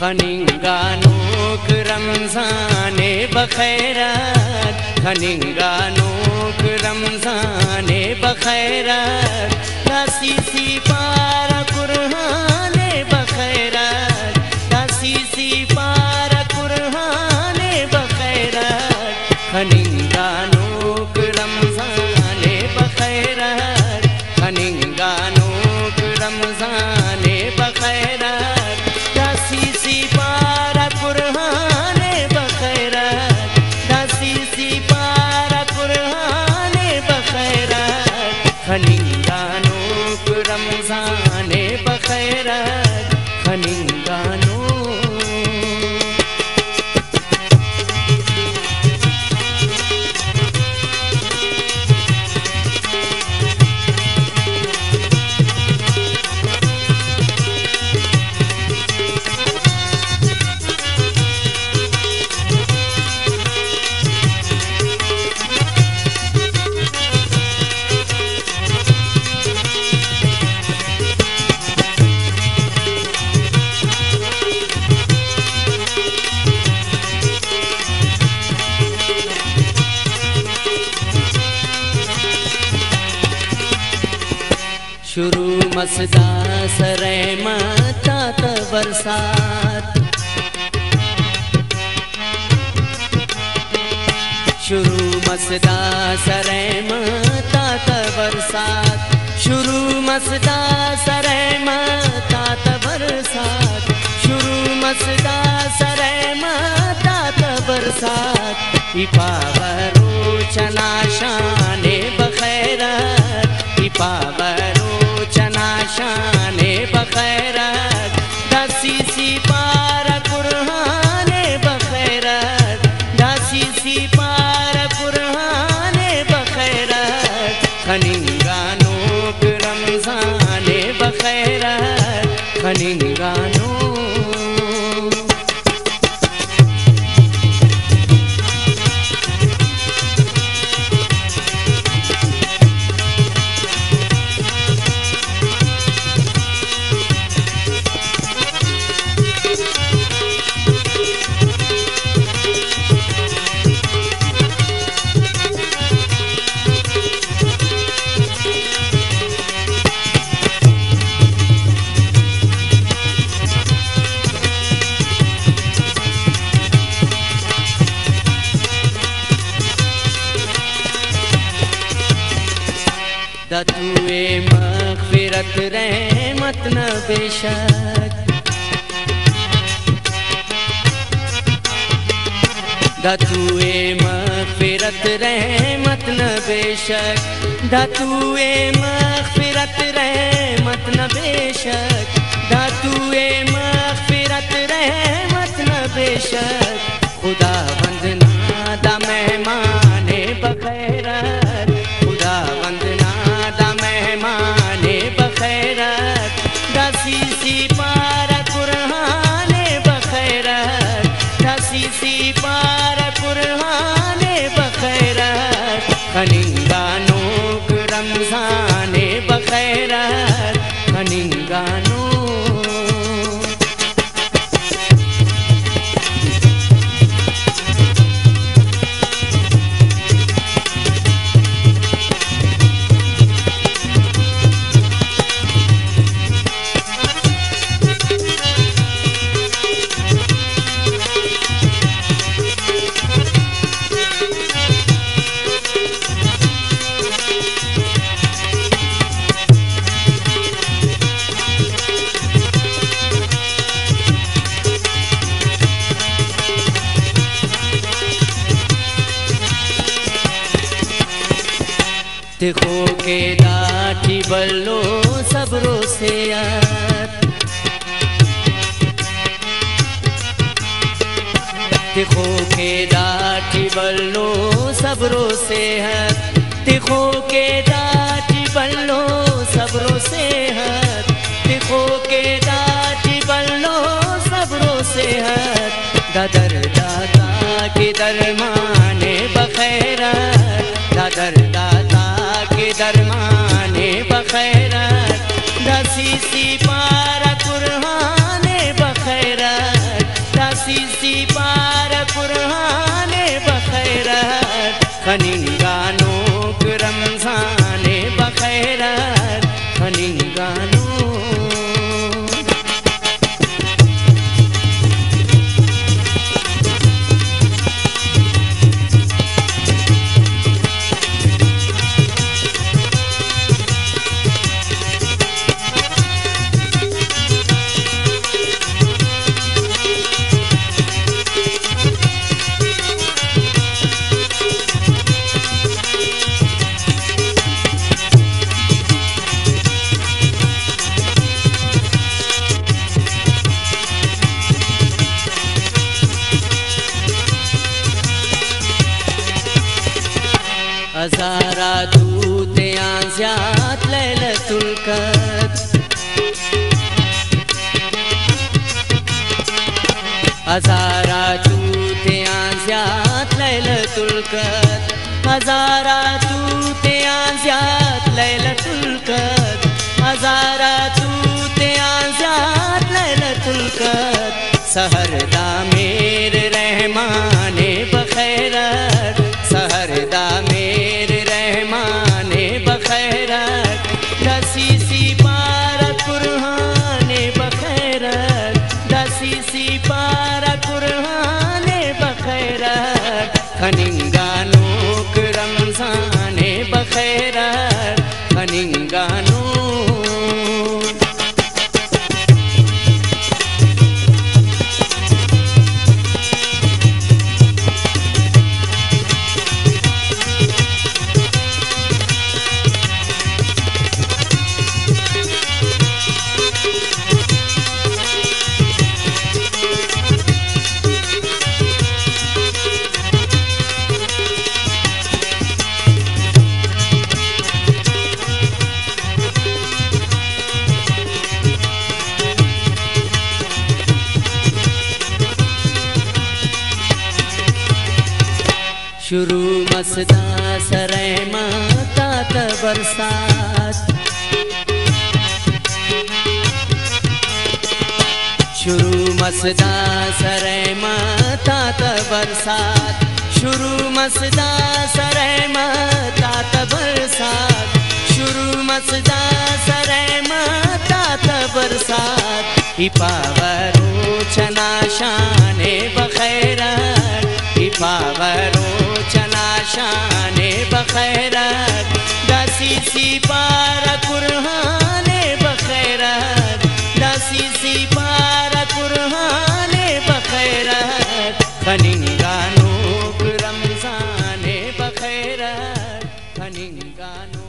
खनिंगानोक रमजाने बखैरत, खनिंगानोक रमजाने बखैरत, तासीसी पारा कुरहाने बखैरत, तासीसी पारा कुरहाने बखैरत, खनिंगानोक रमजाने बखैरत, खनिंगानोक रमजाने बखैरत, तासीसी पारा कुरहाने बखैरत, तासीसी पारा कुरहाने बखैरत, खनिंगानोक रमजाने बखैरत, खनिंगानो। शुरू मसदा सरे मतात बरसात, शुरू मसदा सरे मतात बरसात, शुरू मसदा सरे मतात बरसात, शुरू मसदा सरे मतात बरसात, इपावरो चना शाने बखैरत, इपावरो चना शाने बखैरत, तासीसी पारा कुरहाने बखैरत, तासीसी पारा कुरहाने बखैरत, खनिंगानोक रमजाने बखैरत, खनिंगानो। दातुए मग़फ़िरत रहमत न बेशक, दातुए मग़फ़िरत रहमत न बेशक, दातुए मग़फ़िरत रहमत न बेशक, दातुए मग़फ़िरत रहमत न बेशक, खुदा वंदना दा मेहमाने बखैरत, खुदा वंदना मेहमाने बखैरत, तासीसी पारा कुरहाने बखैरत, तासीसी पारा कुरहाने बखैरत, खनिंगानोक रमजाने बखैरत, खनिंगानो। देखो के लाठी बल्लो सबरो से यार, देखो के लाठी बल्लो सबरो से हर, देखो के लाठी बल्लो सबरो से हर, देखो के लाठी बल्लो सबरो से हर, दादर दादा के दरमाने बखैरत, दादर दादा के दरमाने बखैरत, दासीसी पारा कुरहाने बखैरत, खनिंगानो रमजाने बखैरत खनिंगानो हज़ारा दूते आज़ियात लैलतुल क़द्र हज़ारा दूते आज़ियात लैलतुल क़द्र हज़ारा दूते आज़ियात लैलतुल क़द्र हज़ारा दूते आज़ियात लैलतुल क़द्र सहरदा मेरे रहमाने बखैरत सहरदा मेरे रहमाने बखैरत दसीसी पारा कुरहाने बखैरत दसीसी पारा कुरहाने बखैरत खनिंगानो रमजाने बखैरत खनिंगानो शुरू मसदा सरेमा तात बरसात शुरू मसदा सरेमा तात बरसात शुरू मसदा सरेमा तात बरसात शुरू मसदा सरेमा तात बरसात हिपावरो चना शाने बखैरत हिपावरो चना शाने बखैरत दसीसी पारा कुरहाने बखैरत दसीसी पारा कुरहाने बखैरत खनिंगानो रमजाने बखैरत खनिंगानो